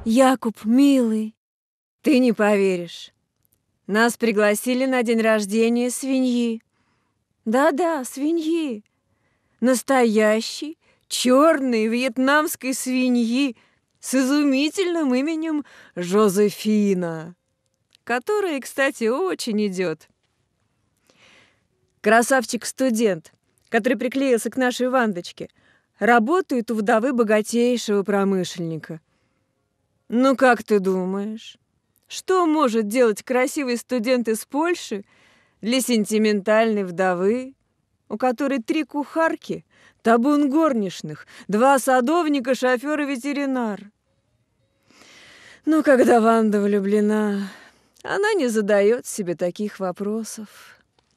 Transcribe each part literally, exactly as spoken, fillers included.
Якуб, милый, ты не поверишь. Нас пригласили на день рождения свиньи. Да-да, свиньи. Настоящей, черной вьетнамской свиньи с изумительным именем Жозефина, которая, кстати, очень идет. Красавчик-студент, который приклеился к нашей Вандочке, работает у вдовы богатейшего промышленника. Ну, как ты думаешь, что может делать красивый студент из Польши для сентиментальной вдовы, у которой три кухарки, табун горничных, два садовника, шофер и ветеринар? Но когда Ванда влюблена, она не задает себе таких вопросов.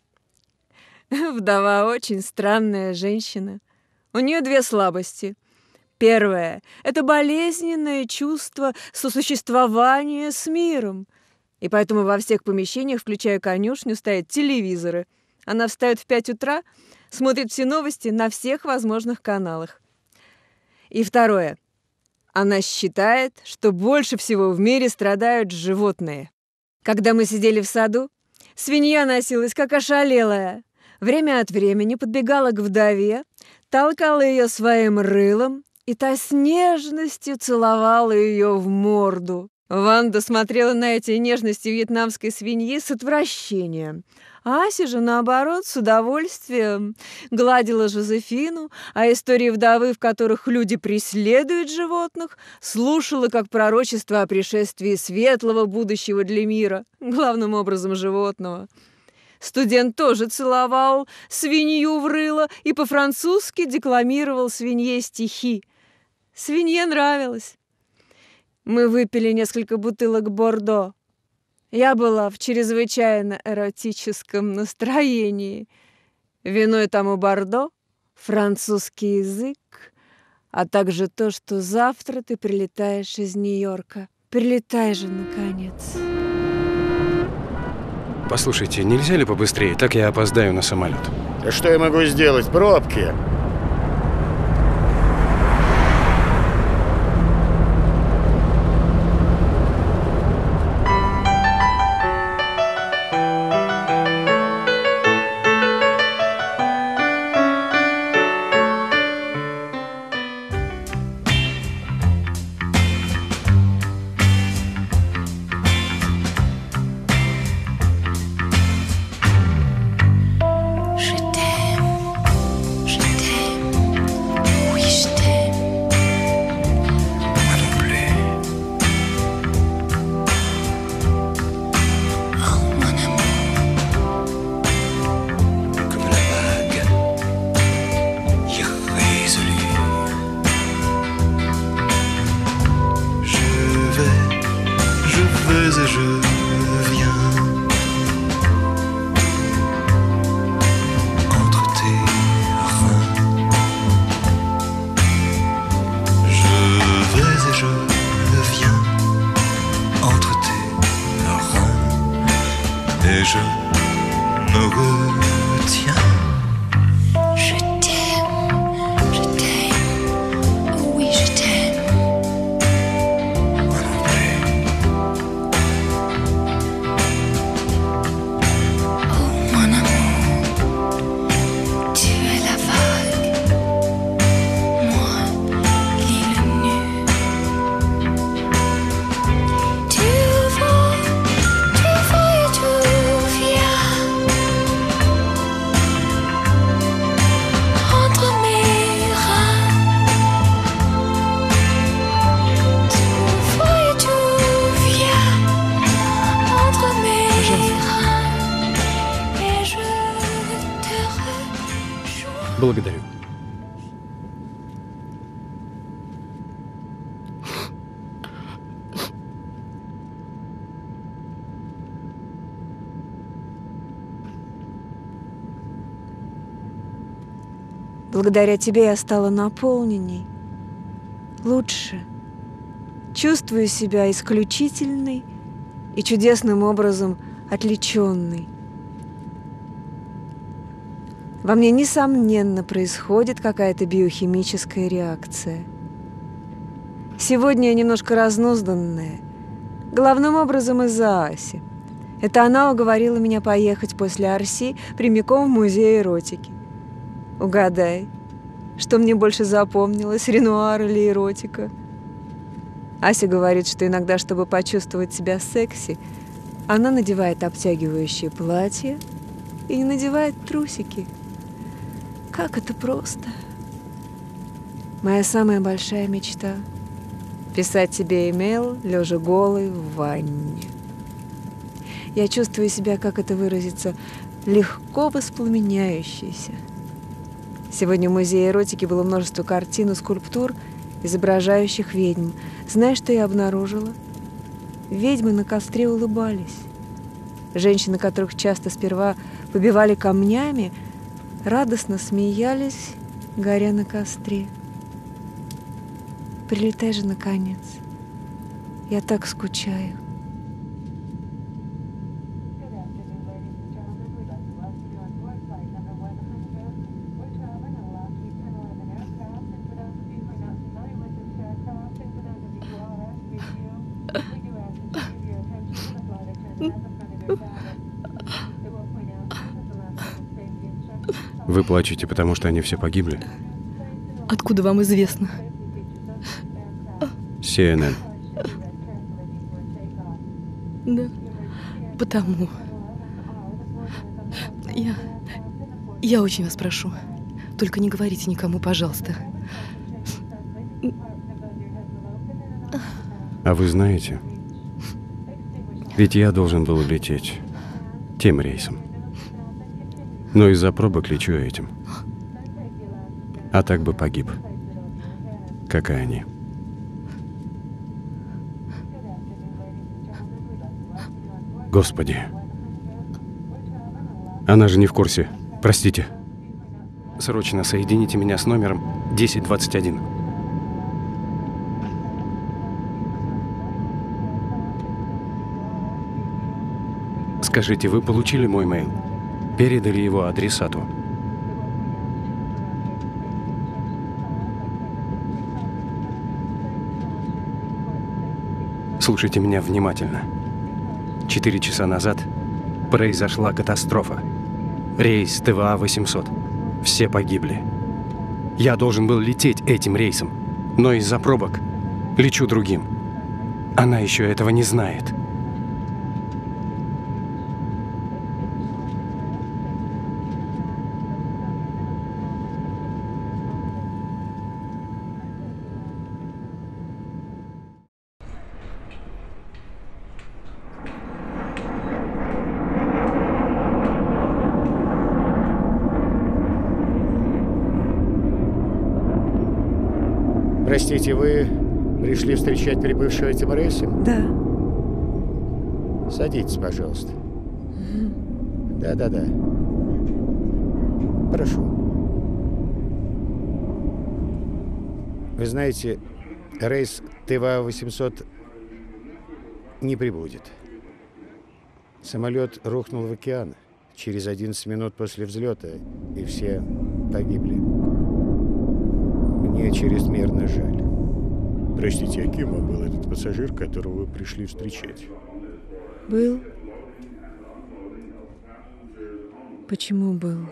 Вдова очень странная женщина. У нее две слабости. Первое – это болезненное чувство сосуществования с миром. И поэтому во всех помещениях, включая конюшню, стоят телевизоры. Она встает в пять утра, смотрит все новости на всех возможных каналах. И второе. Она считает, что больше всего в мире страдают животные. Когда мы сидели в саду, свинья носилась как ошалелая. Время от времени подбегала к вдове, толкала ее своим рылом, и та с нежностью целовала ее в морду. Ванда смотрела на эти нежности вьетнамской свиньи с отвращением. Ася же, наоборот, с удовольствием гладила Жозефину, а истории вдовы, в которых люди преследуют животных, слушала как пророчество о пришествии светлого будущего для мира, главным образом животного. Студент тоже целовал свинью в рыло и по-французски декламировал свинье стихи. Свинье нравилось. Мы выпили несколько бутылок бордо. Я была в чрезвычайно эротическом настроении. Виной тому бордо, французский язык, а также то, что завтра ты прилетаешь из Нью-Йорка. Прилетай же, наконец. Послушайте, нельзя ли побыстрее? Так я опоздаю на самолет. А что я могу сделать? Пробки. Благодарю. Благодаря тебе я стала наполненней, лучше. Чувствую себя исключительной и чудесным образом отличенной. Во мне, несомненно, происходит какая-то биохимическая реакция. Сегодня я немножко разнузданная. Главным образом из-за Аси. Это она уговорила меня поехать после Арси прямиком в музей эротики. Угадай, что мне больше запомнилось, Ренуар или эротика? Ася говорит, что иногда, чтобы почувствовать себя секси, она надевает обтягивающее платье и не надевает трусики. Как это просто. Моя самая большая мечта — писать тебе имейл, лежа голой в ванне. Я чувствую себя, как это выразиться, легко воспламеняющейся. Сегодня в музее эротики было множество картин и скульптур, изображающих ведьм. Знаешь, что я обнаружила? Ведьмы на костре улыбались. Женщины, которых часто сперва побивали камнями, радостно смеялись, горя на костре. Прилетай же, наконец. Я так скучаю. Вы плачете, потому что они все погибли? Откуда вам известно? си эн эн. Да, потому. Я... Я очень вас прошу. Только не говорите никому, пожалуйста. А вы знаете, ведь я должен был лететь тем рейсом. Но из-за пробок лечу этим. А так бы погиб, как и они. Господи. Она же не в курсе. Простите. Срочно соедините меня с номером десять двадцать один. Скажите, вы получили мой мейл? Передали его адресату? Слушайте меня внимательно. Четыре часа назад произошла катастрофа. Рейс тэ вэ а восемьсот. Все погибли. Я должен был лететь этим рейсом, но из-за пробок лечу другим. Она еще этого не знает. Простите, вы пришли встречать прибывшего этим рейсом? Да. Садитесь, пожалуйста. Да-да-да. Прошу. Вы знаете, рейс тэ вэ а восемьсот не прибудет. Самолет рухнул в океан через одиннадцать минут после взлета, и все погибли. Мне чрезмерно жаль. Простите, а кем вам был этот пассажир, которого вы пришли встречать? Был. Почему был?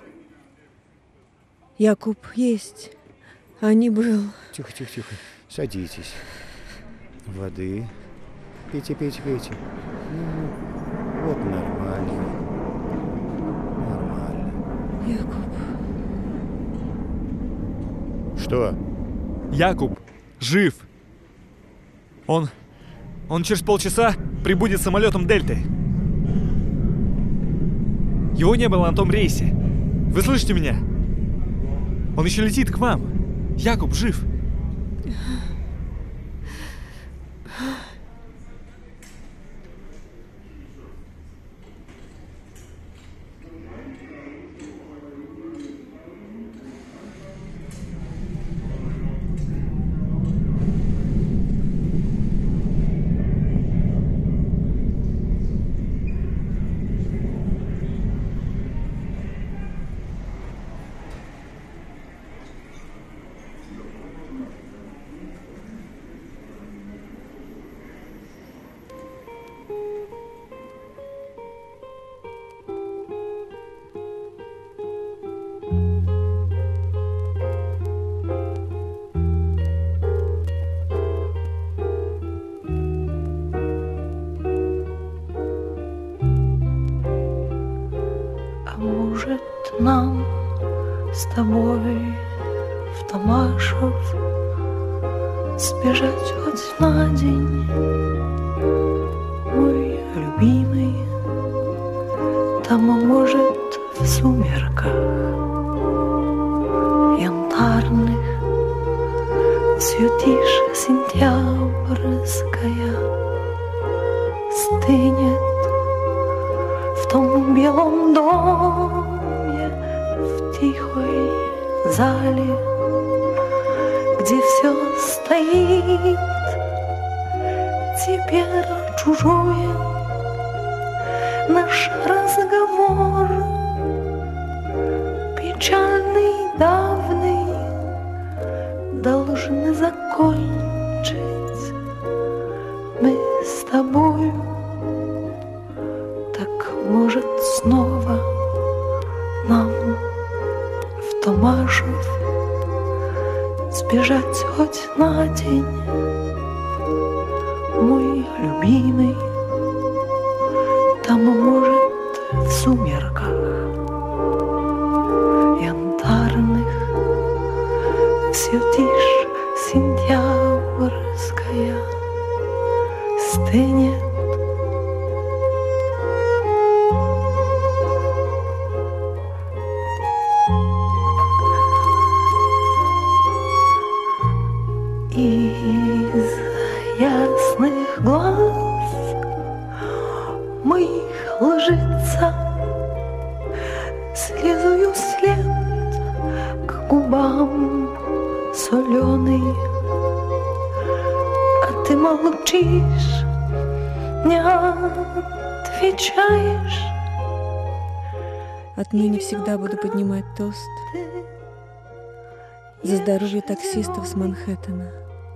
Якуб есть, а не был. Тихо, тихо, тихо. Садитесь. Воды. Пейте, пейте, пейте. Ну, вот нормально. Нормально. Якуб. Что? Якуб жив. Он... Он через полчаса прибудет самолетом Дельты. Его не было на том рейсе. Вы слышите меня? Он еще летит к вам. Якуб жив. тобой в Томашев, сбежать хоть на день, мой любимый. Там, может, в сумерках янтарных все тише сентябрьская стынет в том белом доме, в тихой зале, где все стоит теперь чужое. Наш разговор печальный, давный, должны закончить мы с тобою. Так, может, снова нам в Томашев сбежать хоть на день, мой любимый. Там, может, в сумерках янтарных все тише сентябрьская стынет. Из ясных глаз моих ложится слезою след к губам соленый, а ты молчишь, не отвечаешь. Отныне всегда буду поднимать тост за здоровье таксистов с Манхэттена.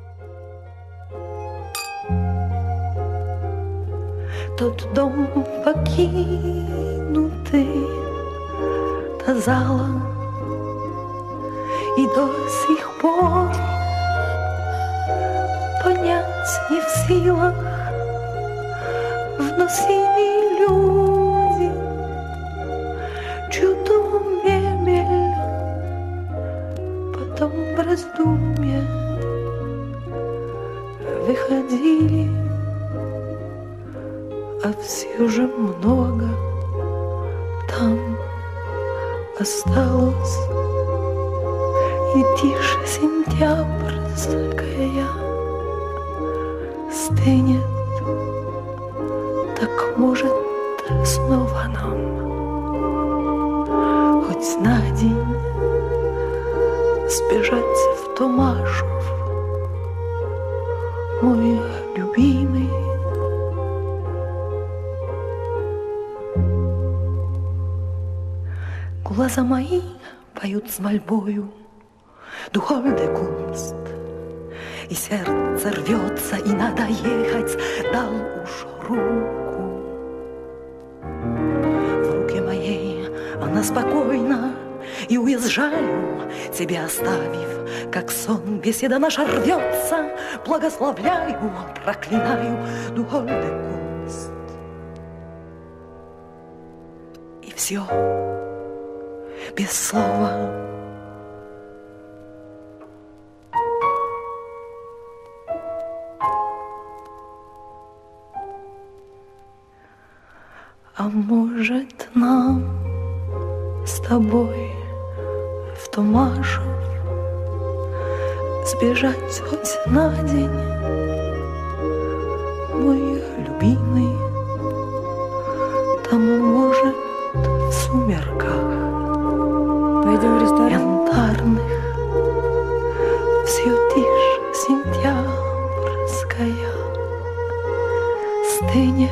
Тот дом покинутый, та зала, и до сих пор понять не в силах вносили люди чью-то мебель, потом в раздумье выходили. А все же много там осталось, и тише сентябрьская стынет. Так, может, снова нам хоть на день сбежать в Томашев, мой любимый. Глаза мои поют с мольбою «Du holde Kunst», и сердце рвется, и надо ехать, дал уж руку. В руке моей она спокойна, и уезжаю, тебя оставив, как сон. Беседа наша рвется, благословляю, проклинаю «Du holde Kunst». И все без слова. А может, нам с тобой в Томашев сбежать хоть на день, мой любимый. Там, может, в сумерках Пойдем в ресторан. янтарных все тише сентябрьская стынет.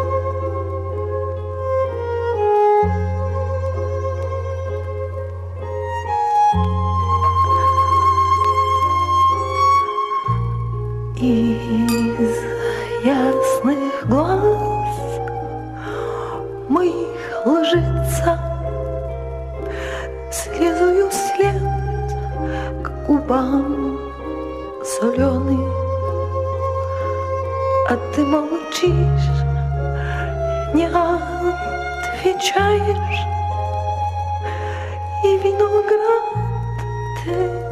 Из ясных глаз моих ложится слезою след к губам соленый, а ты молчишь, не отвечаешь, и виноград ты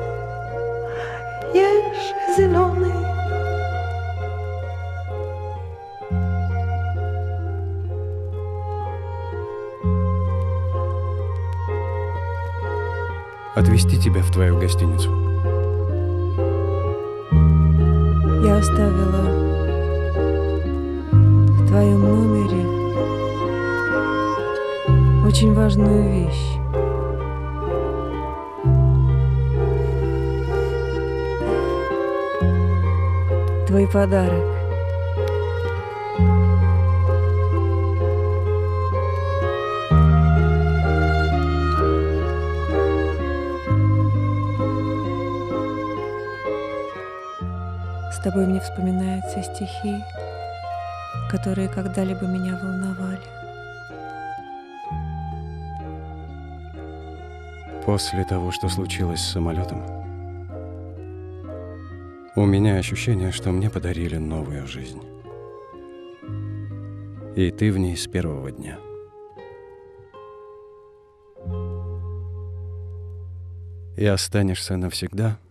ешь зеленый. Отвезти тебя в твою гостиницу. Я оставила в твоем номере очень важную вещь. Твой подарок. С тобой мне вспоминаются стихи, которые когда-либо меня волновали. После того, что случилось с самолетом, у меня ощущение, что мне подарили новую жизнь. И ты в ней с первого дня. И останешься навсегда